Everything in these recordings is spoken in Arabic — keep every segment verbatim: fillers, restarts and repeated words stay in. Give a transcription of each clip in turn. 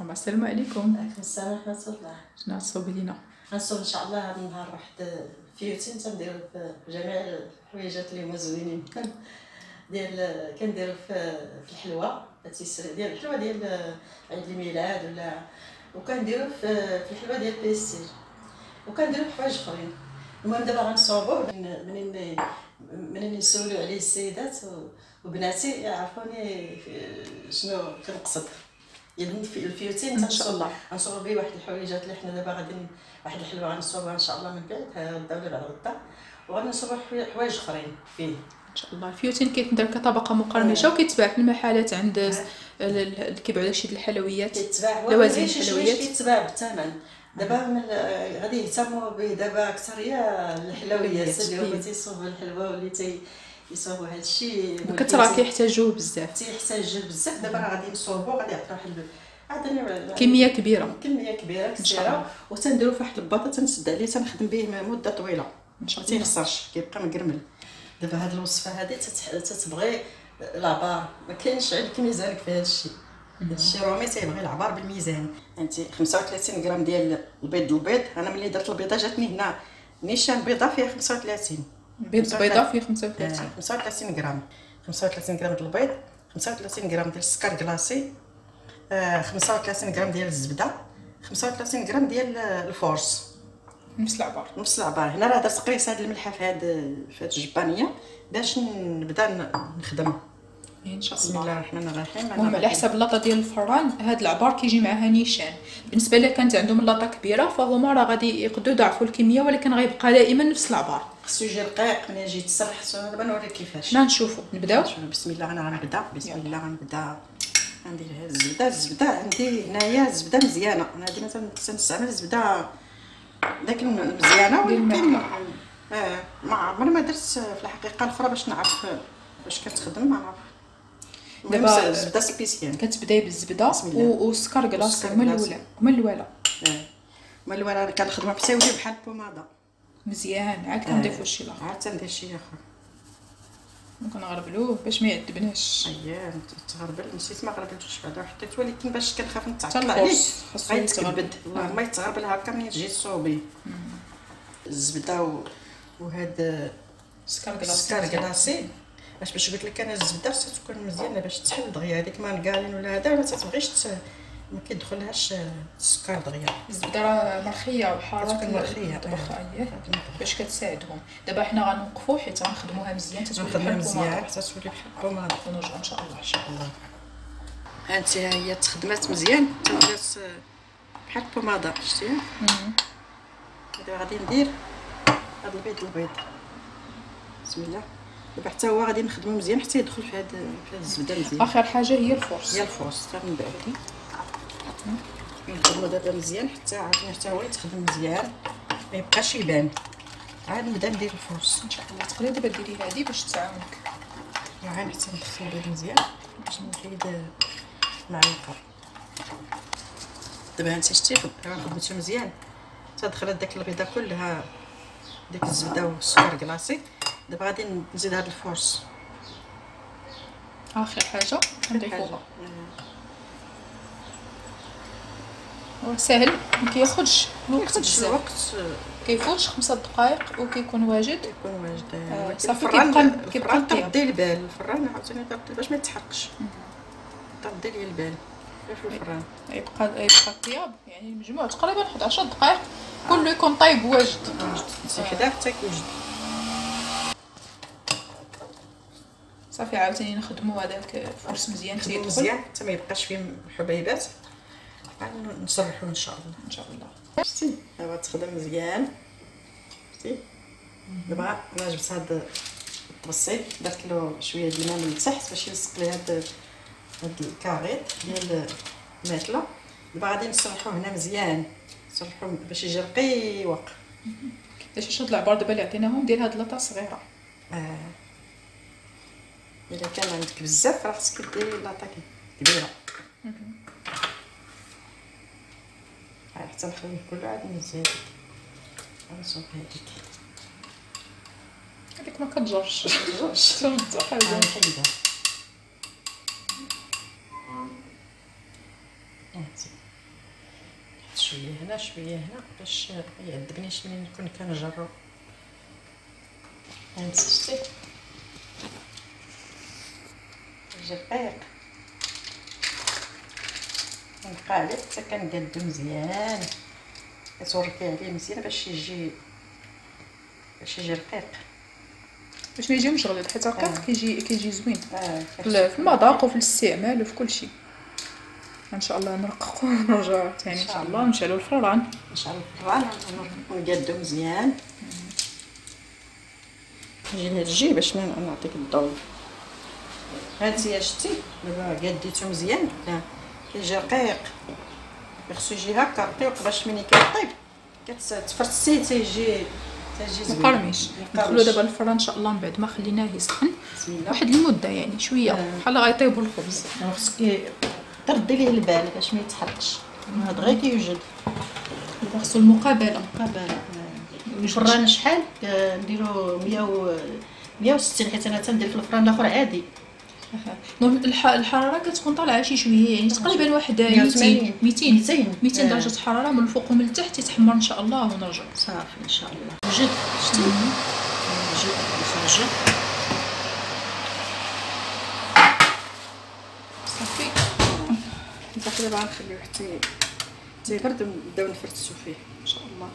السلام عليكم. عليكم السلام ورحمة الله. شنو غتصوبي لينا؟ غنصوب ان شاء الله هذا النهار واحد فيوتين تنديرو في جميع الحويجات اللي هما زوينين ديال كنديرو في في الحلوى التيسير ديال الحلوى ديال عيد الميلاد ولا وكنديرو في في الحلوى ديال بيسير وكنديرو حوايج اخرين. المهم دابا غنصوبو منين منين يسولوا عليه السيدات وبناتي يعرفوني شنو كنقصد. يعني في الفيوتين ان شاء الله غنصوبوا به واحد الحويجات اللي حنا دابا غادي واحد الحلوى غنصوبوها ان شاء الله من بعد غدا ولا بعد غدا وغنصوبوا حوايج اخرين فيه ان شاء الله. الفيوتين كيتندر كطبقه مقرمشه آه. وكيتباع في المحلات عند آه. اللي كيبيعوا داكشي ديال الحلويات كيتباع لوازم الحلويات كيتباع بالثمن. دابا من غادي يهتموا به دابا اكثر هي الحلويات اللي هما تيصوبوا الحلوى واللي تي يصوبوا هذا الشيء بكثره كيحتاجوه بزاف تيحتاج بزاف. دابا راه غادي نصوبوا غادي يعطيو واحد عطيني كميه كبيره كميه كبيره كثيره وتنديرو في واحد الباطه تنسد عليه تنخدم به مده طويله ان شاء الله تيخسرش كيبقى مقرمل. دابا هاد الوصفه هذه تتبغي العبار ما كاينش عندك ميزانك في هذا الشيء. هذا الشيء رومي تيبغي العبار بالميزان. انت خمسة وثلاثين غرام ديال البيض البيض انا ملي درت البيضه جاتني هنا نيشان بيضه فيها خمسة وثلاثين بيض بيضه فيه خمسة وثلاثين خمسة وثلاثين غرام خمسة وثلاثين غرام ديال البيض خمسة وثلاثين غرام ديال السكر كلاصي خمسة وثلاثين غرام ديال الزبده خمسة وثلاثين غرام ديال الفورس نفس العبار نفس العبار. هنا راه درت قريص هاد الملحه في هاد في هاد الجبانيه باش نبدا نخدم ان شاء الله. بسم الله الرحمن الرحيم. المهم على حسب اللاطه ديال الفران هاد العبار كيجي معها نيشان. بالنسبه لك كانت عندهم اللاطه كبيره فهما راه غادي يقدروا يضاعفوا الكميه ولكن غيبقى دائما نفس العبار. خصو يجي رقيق ملي يجي تسرح. دابا نوريك كيفاش. حنا نشوفوا نبداو. بسم الله انا غنبدا بسم الله غنبدا. عندي الزبده الزبده عندي هنايا الزبده مزيانه. انا ديما تنستعمل الزبده داك المزيانه ولكن اه ما عمري ما درت في الحقيقه الاخرى باش نعرف باش كتخدم ما نعرف. دابا الزبده سبيسيال كتبداي بالزبده والسكر كلاص هما الاولى هما الاولى اه هما الاولى. انا كنخدمها بتاولي بحال البوماده مزيان. عاد كنضيفوا شي اخر عاد تندير شي اخر ممكن نغربلوه باش ما يعذبناش. اييه تغربل نسيت ما غربلتوش بعدا حطيت ولكن باش كنخاف نتعطل عليه خاصو يتغربل ما يتغربل هكا ملي تجي تصوبي الزبده وهاد السكر السكر كلاصي باش باش قلت لك انا الزبده خصها تكون مزيانه باش تحل دغيا. هذيك مارغارين ولا هذا ما تتبغيش ما كيدخلهاش السكر دغيا. الزبده راه مرخيه وحاره تكون مرخيه طبخه باش كتساعدهم. دابا حنا غنوقفوا حيت غنخدموها مزيان تتولي بحال مزيان حتى تولي بحال البوماده ونرجعوا ان شاء الله ان شاء الله. ها انت هي تخدمات مزيان تولات بحال البوماده شتيها. دابا غادي ندير هذا البيض البيض بسم الله. دابا حتى هو غادي نخدمو مزيان حتى يدخل في هاد في هاد الزبده مزيان. اخر حاجه هي الفرص هي الفرص حتى من بعد نخدمو دابا مزيان حتى عرفنا حتى هو يتخدم مزيان ما يبقاش يبان. عاد نبدا ندير الفرص ان شاء الله. تقدري دابا ديري هذه باش تعاونك. عاد حتى ندخل البيض مزيان باش نحيد المعلقه. دابا انت شتي راه خدمتو مزيان تدخلت داك البيضه كلها ديك الزبده والسكر كلاصي. دابا غادي نزيد هاد الفورس اخر حاجه نضيفوها. هو ساهل ما كياخذش الوقت بزاف كيفوتش خمسة دقائق وكيكون واجد كيكون واجد. آه صافي كيبقى كيبقى طردي البال الفران عاوتاني طردي باش ما يتحرقش. طردي لي البال في الفران يبقى يبقى طياب يعني المجموع تقريبا واحد عشر دقائق كله يكون طايب واجد. شي حدا حتى كيوجد صافي. عاوتاني نخدموا هذاك الفرص مزيان تيدخل مزيان حتى ما يبقاش فيه حبيبات. نصرحو ان شاء الله ان شاء الله. شتي دابا تخدم مزيان شتي. دابا انا جبت هاد الطبسيل درت له شويه د الماء من التحت باش يلصق لي هاد هاد الكاريط ديال الماكله. دابا غادي نصلحو هنا مزيان نصلحو باش يجي رقيق. علاش هاد العبار دابا اللي عطيناهم ديال هاد لاطه صغيره. اه الا كان عندك بزاف راه خصك ديري لاطه كبيره. هاي حتى نخليه كله عاد نزيد غنصوب هذيك هذيك ما كتجرش كتجرش ترد حاجه نحيدها. هنا شويه هنا باش يعذبنيش ملي نكون كنجرب. هانت شتي الرقيق كنبقى عليه حتى كنقادو مزيان، كتوركي عليه مزيان باش يجي باش يجي رقيق، باش ما يجي مشغل حيت هكا آه. كيجي كيجي زوين اه في المذاق وفي الاستعمال وفي كل شيء. ان شاء الله نرققو ونرجعو ثاني ان شاء الله ونشعلو الفران. نشعل الفران ونقادو مزيان. نجي لهاد الجي باش نعطيك الضوء. هانتي شتي دابا قاديتو مزيان لا كيجي رقيق، خصو يجي هكا رقيق باش ملي كيطيب كتفرسيه تيجي تيجي زوين مقرمش. ندخلو دابا الفران ان شاء الله من بعد ما خليناه يسخن واحد المده يعني شويه بحال غيطيبوا الخبز. خصك تردي ليه البال باش ما يتحرقش، هذا غير كيوجد. خصو المقابله مقابله. الفران شحال نديرو مية وستين حيت انا تندير في الفران الاخر عادي. المهم الحراره كتكون طالعه شي شويه يعني تقريبا واحد ميتين ميتين ميتين درجه حراره من الفوق ومن التحت يتحمر ان شاء الله ونرجع صافي ان شاء الله. وجد شتي وجد نخرجو صافي. دابا غنخليوه حتى تيبرد ونبداو نفرتسو فيه ان شاء الله.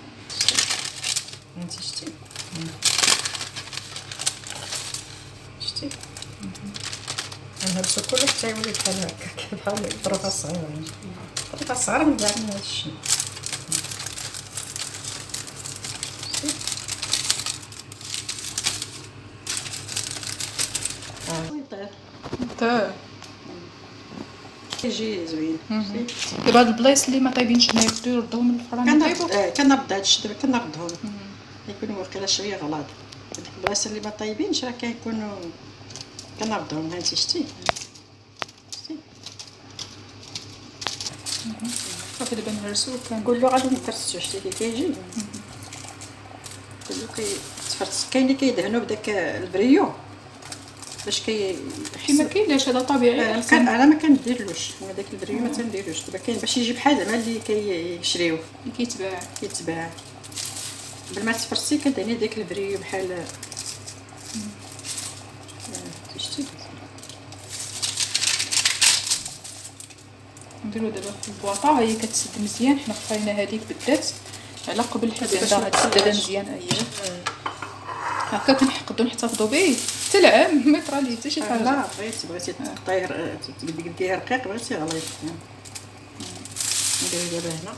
انت شتي شتي نهرسو كله حتى يولي بحال هكا بحال الطرفه الصغيره. الطرفه الصغيره من بعد هذا الشيء اه تا كيجي زوين. دابا هاد البلايص اللي ما طايبينش هنايا يقدروا يردوهم من الفران يطيبوا. كنرد هادشي دابا كنردهم يكونوا واقيلا شويه غلاض. هذيك البلايص اللي ما طايبينش راه كيكونوا كنردهم. هانتي شتي شتي صافي دابا نهرسو كنقول له غادي نفرسو. شتي كي كيجي كله كيتفرس. كاين اللي كيدهنوا بداك البريو باش كي كيما كاينلاش هذا طبيعي. كان انا ما كنديرلوش هذاك البريو ما تنديروش. دابا كاين باش يجي بحال زعما اللي كيشريوه اللي كيتباع كيتباع قبل ما تفرسي كدهني داك البريو بحال شتي. نديرو دابا في البواطه هي كتسد مزيان. حنا خفينا هذيك بالذات على قبل حيت عندها هاد السداده مزيان. اييه هكا كنحقدو نحتفظوا به حتى العام ما يطرى ليه حتى شي حاجه. لا بغيتي بغيتي تقطعي تقلبيه رقيق بغيتي غليظ. نديرو دابا هنا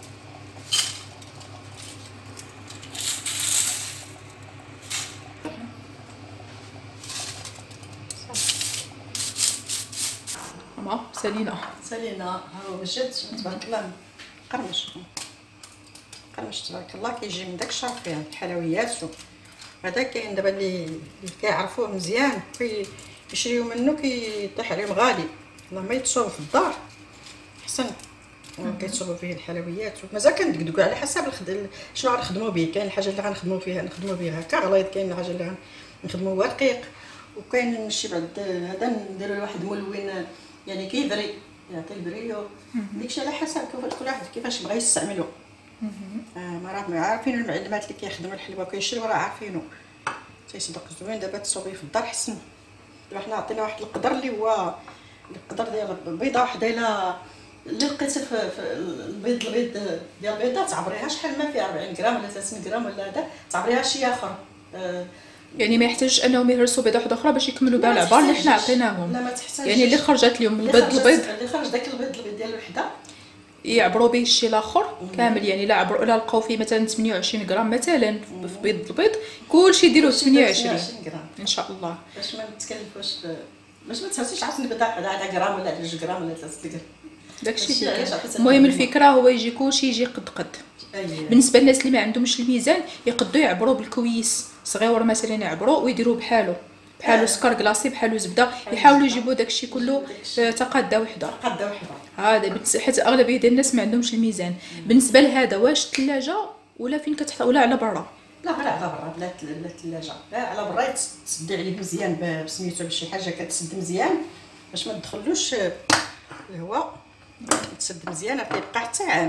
ماما سالينا سالينا ها هو وجد تبارك الله قرمش قرمش تبارك الله. كيجي من داك الشهر فيها الحلويات. هذا كاين دابا اللي كيعرفوه مزيان كيشريو منه كيطيح عليهم غالي. اللهم يتصوب في الدار احسن كيتصوبوا فيه الحلويات. ومازال كندقدقوا على حسب الخدم شنو غنخدموا به. كاين الحاجه اللي غنخدموا فيها نخدموا بها هكا غليظ، كاين الحاجه اللي غنخدموا رقيق، وكاين شي بعد هذا نديروا واحد ملون يعني كيبري يعطي البريو. داكشي على حسب كل واحد كيفاش بغى يستعملو. اه ما راه عارفين المعلمات اللي كيخدموا الحلوى وكيشريو راه عارفينو تيصدق زوين. دابا تصوبيه في الدار حسن. دابا حنا عطينا واحد القدر اللي هو القدر ديال البيضه وحده الا اللي لقيتي في البيض البيض ديال البيضه تعبريها شحال ما فيها أربعين غرام ولا ثلاثين غرام ولا هذا تعبريها شي اخر. آه يعني ما يحتاجش انهم يهرسوا بيضه واحده اخرى باش يكملوا بها العبار اللي حنا عطيناهم. لا ما تحتاجش. يعني اللي خرجت اليوم البيض البيض اللي خرج داك البيض البيض ديال الوحده يعبروا به الشيء الاخر كامل. يعني لا عبروا الا لقاو فيه مثلا ثمانية وعشرين غرام مثلا في بيض البيض كلشي يديروه ثمانية وعشرين غرام ان شاء الله باش ما نتكلفوش باش ما تهرسيش عاد البيضه على غرام ولا جوج غرام ولا ثلاثة غرام. داكشي المهم الفكره هو يجي كلشي يجي قد قد. بالنسبه للناس اللي ما عندهمش الميزان يقدروا يعبروا بالكويس صغيور مثلا يعبروا ويديروا بحالو بحالو سكر كلاصي بحالو زبده. يحاولوا يجيبوا داكشي كله تقاده وحده قاده وحده. هذا حيت اغلبيه ديال الناس ما عندهمش الميزان. بالنسبه لهذا واش الثلاجه ولا فين كتحط ولا على برا؟ لا غير على برا بلا بلا الثلاجه. لا على برا تسدي عليه مزيان بسميتو بشي حاجه كتسد مزيان باش ما تدخلوش الهواء. تسد مزيان كيبقى حتى عام.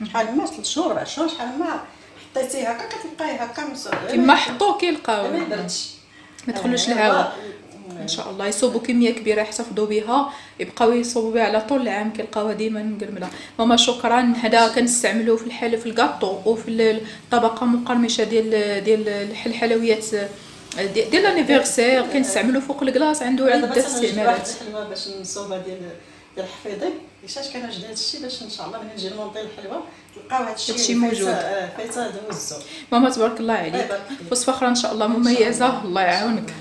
شحال ما ثلاث شهور أربع شهور شحال ما حطيتيه هكا كتلقايه هكا كيما حطوه كيلقاو ما يبردش ما تدخلوش الهواء. ان شاء الله يصوبوا كميه كبيره يحتفظوا بها، يبقاو يصوبوا بها على طول العام كيلقاوها ديما مقرمله. ماما شكرا. هذا كنستعملوه في الحل في الكاطو وفي الطبقه مقرمشه ديال ديال الحلويات ديال ديال لانيفرسير، كنستعملوه فوق الكلاص، عنده عده استعمالات. الحلوه باش نصوبها ديال ديال الحفيظي علاش كنوجد هذا الشيء باش ان شاء الله ملي نجي نمونطي الحلوه تلقاو هذا الشيء موجود. فايته دوزو. ماما تبارك الله عليك، بس فخره ان شاء الله مميزه، الله يعاونك.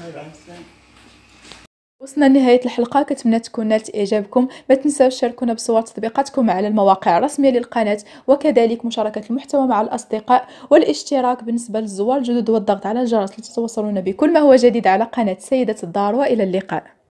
وصلنا لنهاية الحلقة، كنتمنى تكون نالت إعجابكم. ما تنساوش تشاركونا بصور تطبيقاتكم على المواقع الرسمية للقناة، وكذلك مشاركة المحتوى مع الأصدقاء والاشتراك بالنسبة للزوار الجدد والضغط على الجرس لتتوصلون بكل ما هو جديد على قناة سيدة الدار. وإلى اللقاء.